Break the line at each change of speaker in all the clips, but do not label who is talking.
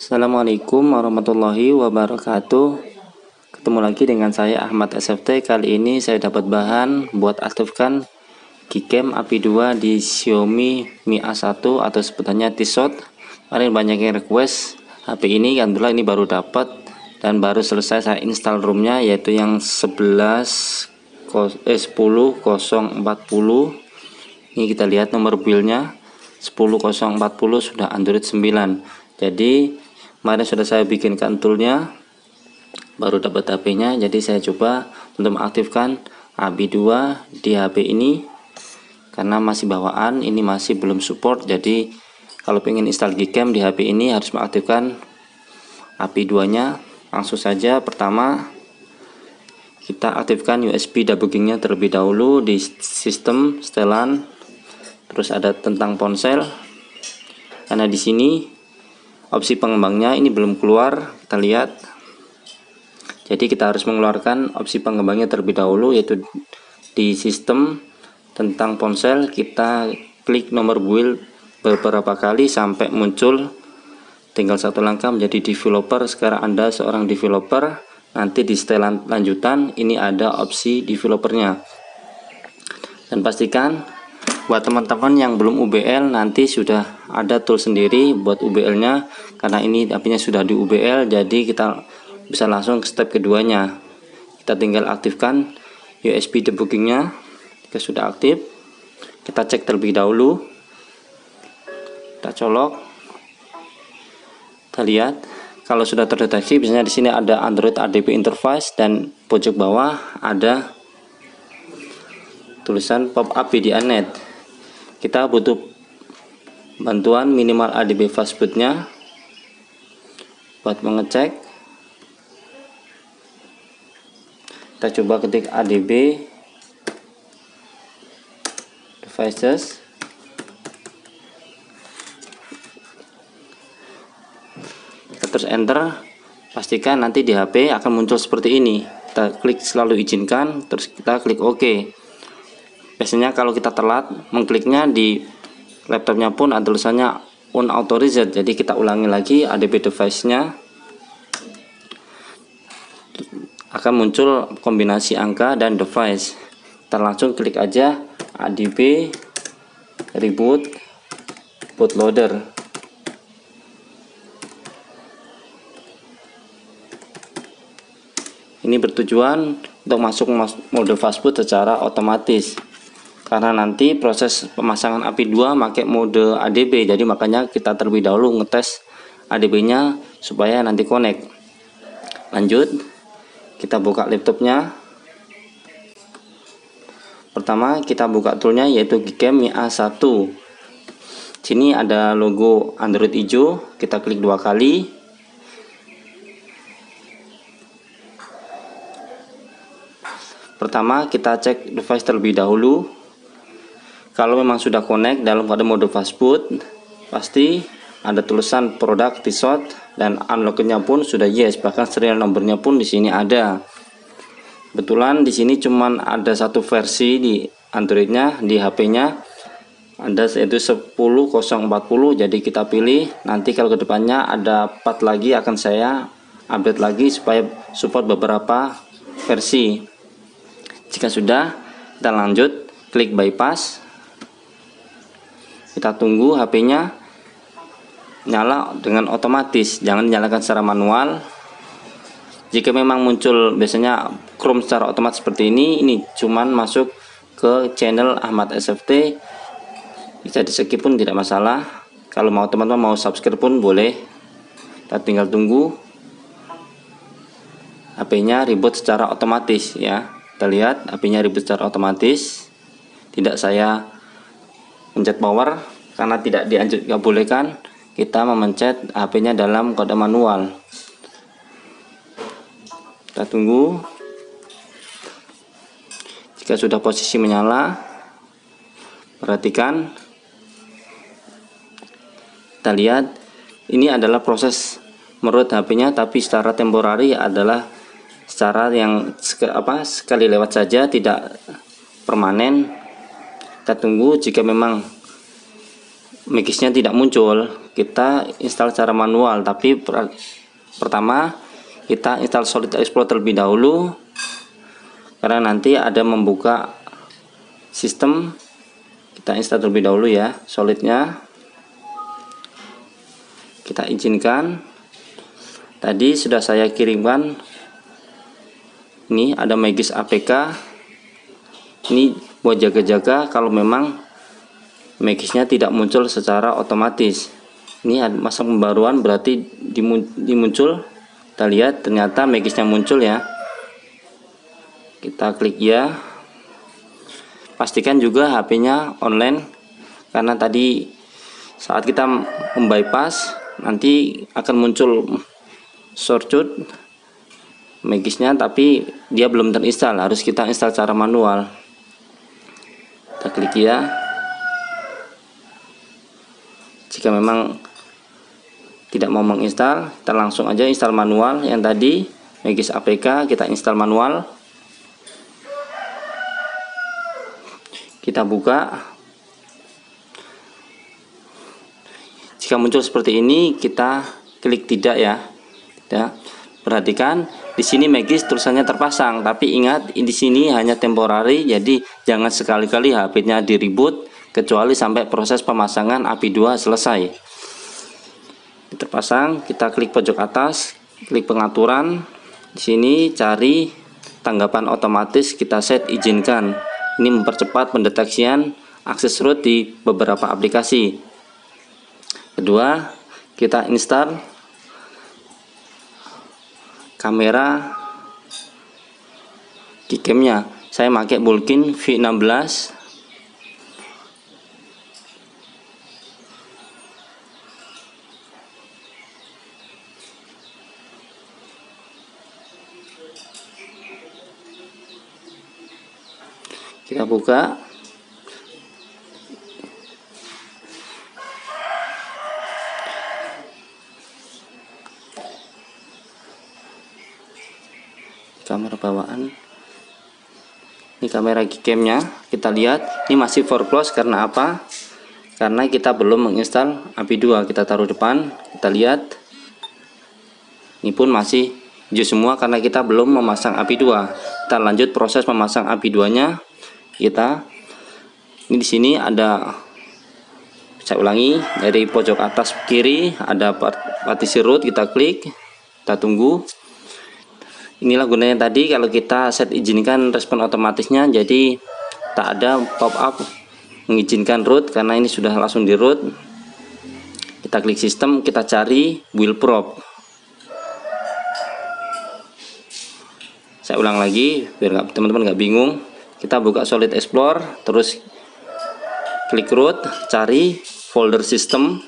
Assalamualaikum warahmatullahi wabarakatuh. Ketemu lagi dengan saya Ahmad SFT. Kali ini saya dapat bahan buat aktifkan Gcam API 2 di Xiaomi Mi A1 atau sebutannya T-Shot. Kemarin banyak yang request HP ini, alhamdulillah ini baru dapat dan baru selesai saya install ROM-nya, yaitu yang 10040. Ini kita lihat nomor build-nya 10040 sudah Android 9. Jadi kemarin sudah saya bikinkan toolnya, baru dapat HP-nya. Jadi saya coba untuk mengaktifkan API 2 di HP ini karena masih bawaan, ini masih belum support. Jadi kalau pengen install Gcam di HP ini harus mengaktifkan API 2 nya. Langsung saja, pertama kita aktifkan USB debuggingnya terlebih dahulu di sistem setelan, terus ada tentang ponsel, karena di sini opsi pengembangnya ini belum keluar, kita lihat. Jadi kita harus mengeluarkan opsi pengembangnya terlebih dahulu, yaitu di sistem tentang ponsel kita klik nomor build beberapa kali sampai muncul, tinggal satu langkah menjadi developer. Sekarang Anda seorang developer, nanti di setelan lanjutan ini ada opsi developernya. Dan pastikan buat teman-teman yang belum UBL, nanti sudah ada tool sendiri buat UBL nya, karena ini HP-nya sudah di UBL, jadi kita bisa langsung ke step keduanya. Kita tinggal aktifkan USB debuggingnya. Jika sudah aktif, kita cek terlebih dahulu, kita colok, kita lihat kalau sudah terdeteksi. Biasanya di sini ada Android ADB interface dan pojok bawah ada tulisan pop up VDA-Net. Kita butuh bantuan minimal ADB fastbootnya buat mengecek. Kita coba ketik ADB devices, kita terus enter. Pastikan nanti di HP akan muncul seperti ini. Kita klik selalu izinkan, terus kita klik OK. Biasanya kalau kita telat mengkliknya, di laptopnya pun ada tulisannya unauthorized, jadi kita ulangi lagi ADB device nya, akan muncul kombinasi angka dan device. Kita langsung klik aja ADB reboot bootloader. Ini bertujuan untuk masuk mode fastboot secara otomatis, karena nanti proses pemasangan API 2 pakai mode ADB. Jadi makanya kita terlebih dahulu ngetes ADB nya supaya nanti connect. Lanjut, kita buka laptopnya. Pertama kita buka toolnya, yaitu Gcam Mi A1. Sini ada logo Android hijau, kita klik dua kali. Pertama kita cek device terlebih dahulu. Kalau memang sudah connect dalam pada mode fastboot, pasti ada tulisan produk T-Shot dan unlock-nya pun sudah yes, bahkan serial nomornya pun di sini ada. Kebetulan di sini cuman ada satu versi di Android-nya, di HP-nya ada, yaitu 10040. Jadi kita pilih, nanti kalau kedepannya ada 4 lagi akan saya update lagi supaya support beberapa versi. Jika sudah, kita lanjut klik bypass. Kita tunggu HP-nya nyala dengan otomatis, jangan nyalakan secara manual. Jika memang muncul biasanya Chrome secara otomatis seperti ini cuman masuk ke channel Ahmad SFT, bisa di skip pun tidak masalah. Kalau mau teman-teman mau subscribe pun boleh. Kita tinggal tunggu HP-nya reboot secara otomatis ya. Kita lihat HP-nya reboot secara otomatis. Tidak saya pencet power karena tidak nggak bolehkan kita memencet HP-nya dalam kode manual. Kita tunggu. Jika sudah posisi menyala, perhatikan. Kita lihat ini adalah proses merut HP-nya, tapi secara temporari adalah secara yang sekali lewat saja, tidak permanen. Kita tunggu. Jika memang Magicnya tidak muncul, kita install secara manual. Tapi pertama kita install Solid Explorer terlebih dahulu, karena nanti ada membuka sistem. Kita install terlebih dahulu ya Solidnya, kita izinkan. Tadi sudah saya kirimkan, ini ada Magis APK, ini buat jaga-jaga kalau memang Magisnya tidak muncul secara otomatis. Ini ada masa pembaruan, berarti dimuncul. Kita lihat ternyata Magisnya muncul ya, kita klik ya. Pastikan juga HP-nya online, karena tadi saat kita membypass nanti akan muncul shortcut Magisnya, tapi dia belum terinstall, harus kita install secara manual. Kita klik ya. Jika memang tidak mau menginstal, kita langsung aja install manual. Yang tadi Magis APK kita install manual. Kita buka. Jika muncul seperti ini, kita klik tidak ya. Perhatikan di sini Magis tulisannya terpasang, tapi ingat di sini hanya temporary, jadi jangan sekali-kali HP-nya di reboot kecuali sampai proses pemasangan API 2 selesai. Terpasang, kita klik pojok atas, klik pengaturan. Di sini cari tanggapan otomatis, kita set izinkan. Ini mempercepat pendeteksian akses root di beberapa aplikasi. Kedua, kita install kamera Gcam-nya. Saya pakai Bulkin V16. Kita buka. Kamera bawaan. Ini kamera Gcam-nya. Kita lihat ini masih foreclose, karena apa? Karena kita belum menginstal API 2. Kita taruh depan, kita lihat. Ini pun masih hijau semua karena kita belum memasang API 2. Kita lanjut proses memasang API 2-nya. Ini di sini ada, saya ulangi, dari pojok atas kiri ada partisi root, kita klik, kita tunggu. Inilah gunanya tadi kalau kita set izinkan respon otomatisnya, jadi tak ada pop up mengizinkan root karena ini sudah langsung di root. Kita klik sistem, kita cari build prop. Saya ulang lagi biar teman-teman nggak bingung. Kita buka Solid Explorer, terus klik root, cari folder system,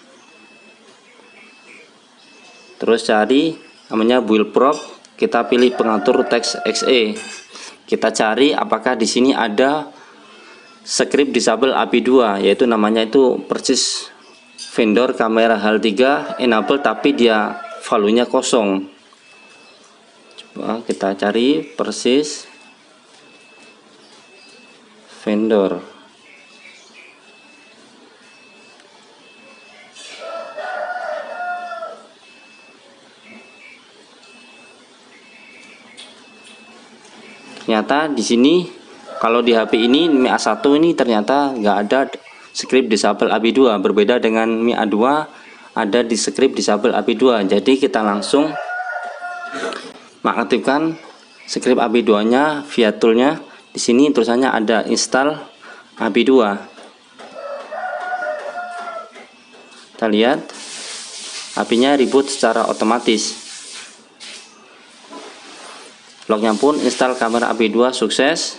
terus cari namanya build prop. Kita pilih pengatur teks XE. Kita cari apakah di sini ada script disable API 2, yaitu namanya itu persis vendor kamera HAL3 enable, tapi dia value-nya kosong. Coba kita cari persis vendor. Ternyata di sini kalau di HP ini Mi A1 ini ternyata nggak ada script disable API 2, berbeda dengan Mi A2 ada di script disable API 2. Jadi kita langsung mengaktifkan script API 2-nya via toolnya. Di sini tulisannya ada install API 2. Kita lihat API-nya reboot secara otomatis. Lognya pun install kamera API 2 sukses.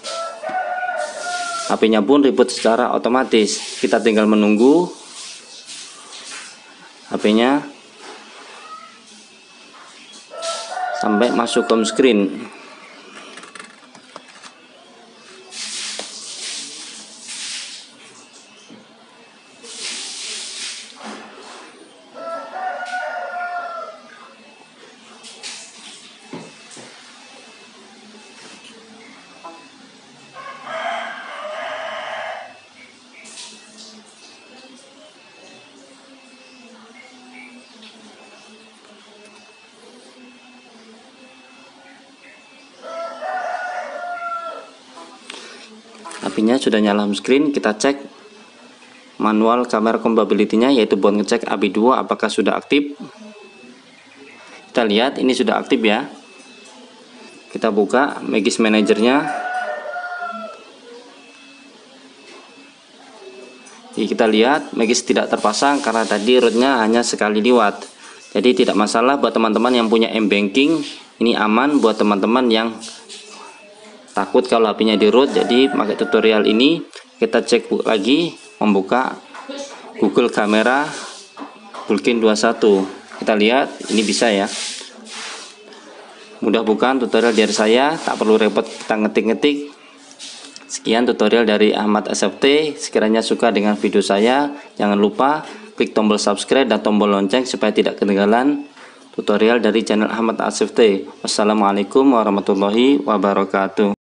HP-nya pun reboot secara otomatis. Kita tinggal menunggu HP-nya sampai masuk home screen. HP-nya sudah nyala home screen, kita cek manual kamera compatibility-nya, yaitu buat ngecek AB2 apakah sudah aktif. Kita lihat ini sudah aktif ya. Kita buka Magis Manager-nya. Kita lihat Magis tidak terpasang karena tadi rootnya hanya sekali liwat. Jadi tidak masalah buat teman-teman yang punya M-Banking. Ini aman buat teman-teman yang takut kalau HP-nya di root. Jadi pakai tutorial ini kita cek lagi, membuka Google Kamera Vulkan 21. Kita lihat ini bisa ya. Mudah bukan tutorial dari saya, tak perlu repot kita ngetik-ngetik. Sekian tutorial dari Ahmad SFT. Sekiranya suka dengan video saya, jangan lupa klik tombol subscribe dan tombol lonceng supaya tidak ketinggalan tutorial dari channel Ahmad SFT. Wassalamualaikum warahmatullahi wabarakatuh.